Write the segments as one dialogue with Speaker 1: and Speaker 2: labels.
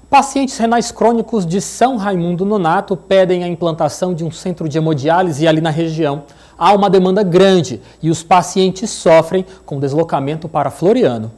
Speaker 1: Pacientes renais crônicos de São Raimundo Nonato pedem a implantação de um centro de hemodiálise ali na região. Há uma demanda grande e os pacientes sofrem com deslocamento para Floriano.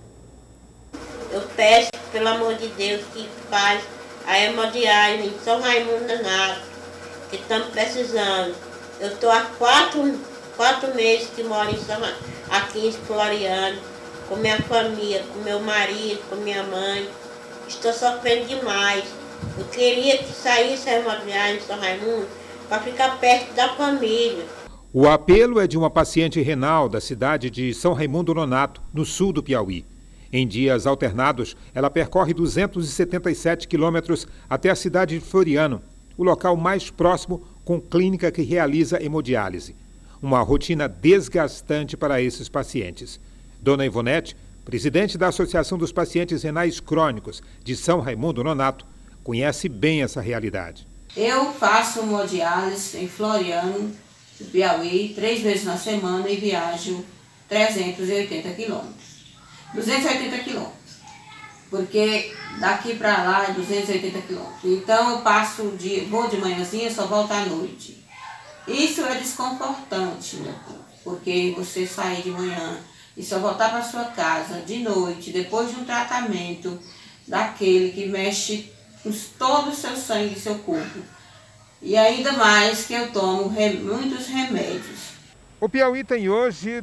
Speaker 2: Eu peço, pelo amor de Deus, que faz a hemodiálise em São Raimundo Nonato, que estamos precisando. Eu estou há quatro meses que moro aqui em Floriano, com minha família, com meu marido, com minha mãe. Estou sofrendo demais. Eu queria que saísse a hemodiálise em São Raimundo para ficar perto da família.
Speaker 3: O apelo é de uma paciente renal da cidade de São Raimundo Nonato, no sul do Piauí. Em dias alternados, ela percorre 277 quilômetros até a cidade de Floriano, o local mais próximo com clínica que realiza hemodiálise. Uma rotina desgastante para esses pacientes. Dona Ivonete, presidente da Associação dos Pacientes Renais Crônicos de São Raimundo Nonato, conhece bem essa realidade.
Speaker 4: Eu faço hemodiálise em Floriano, Piauí, 3 vezes na semana e viajo 380 quilômetros. 280 quilômetros, porque daqui para lá é 280 quilômetros. Então eu vou de manhãzinha, só volto à noite. Isso é desconfortante, né? Porque você sair de manhã e só voltar para sua casa de noite, depois de um tratamento daquele que mexe com todo o seu sangue e seu corpo. E ainda mais que eu tomo muitos remédios.
Speaker 3: O Piauí tem hoje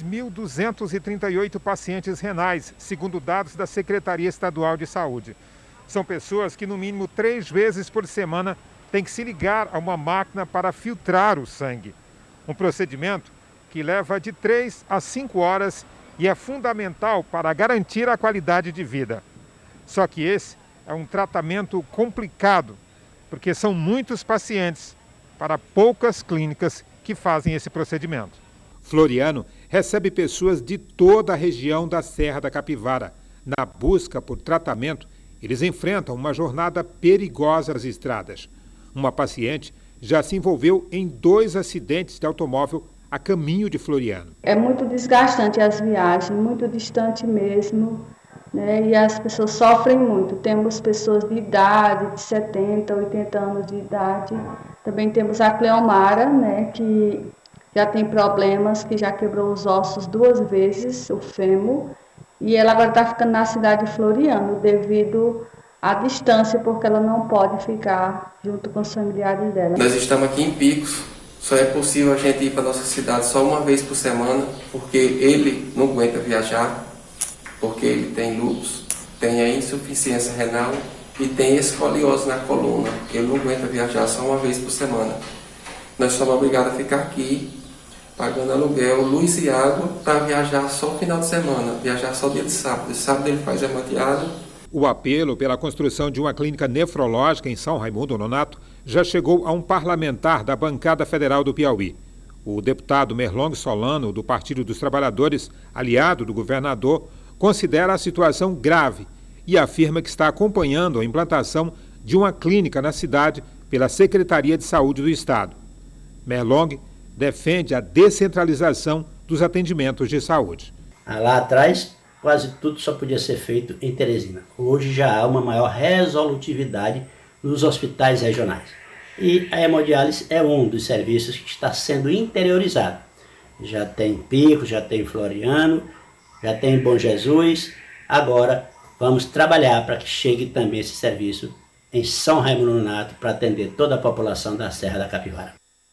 Speaker 3: 2.238 pacientes renais, segundo dados da Secretaria Estadual de Saúde. São pessoas que, no mínimo 3 vezes por semana, têm que se ligar a uma máquina para filtrar o sangue. Um procedimento que leva de 3 a 5 horas e é fundamental para garantir a qualidade de vida. Só que esse é um tratamento complicado, porque são muitos pacientes para poucas clínicas que fazem esse procedimento. Floriano recebe pessoas de toda a região da Serra da Capivara. Na busca por tratamento, eles enfrentam uma jornada perigosa nas estradas. Uma paciente já se envolveu em 2 acidentes de automóvel a caminho de Floriano.
Speaker 5: É muito desgastante as viagens, muito distante mesmo, né? E as pessoas sofrem muito. Temos pessoas de idade, de 70, 80 anos de idade. Também temos a Cleomara, né, que já tem problemas, que já quebrou os ossos 2 vezes, o fêmur, e ela agora está ficando na cidade de Floriano, devido à distância, porque ela não pode ficar junto com os familiares dela.
Speaker 6: Nós estamos aqui em Picos, só é possível a gente ir para a nossa cidade só uma vez por semana, porque ele não aguenta viajar, porque ele tem lúpus, tem a insuficiência renal, e tem escoliose na coluna. Ele não aguenta viajar só uma vez por semana. Nós somos obrigados a ficar aqui, pagando aluguel, luz e água, para viajar só no final de semana, viajar só dia de sábado. De sábado ele faz hemodiálise.
Speaker 3: O apelo pela construção de uma clínica nefrológica em São Raimundo Nonato já chegou a um parlamentar da bancada federal do Piauí. O deputado Merlong Solano, do Partido dos Trabalhadores, aliado do governador, considera a situação grave e afirma que está acompanhando a implantação de uma clínica na cidade pela Secretaria de Saúde do Estado. Merlong defende a descentralização dos atendimentos de saúde.
Speaker 7: Lá atrás, quase tudo só podia ser feito em Teresina. Hoje já há uma maior resolutividade nos hospitais regionais. E a hemodiálise é um dos serviços que está sendo interiorizado. Já tem Pico, já tem Floriano, já tem Bom Jesus, agora vamos trabalhar para que chegue também esse serviço em São Raimundo Nonato para atender toda a população da Serra da Capivara.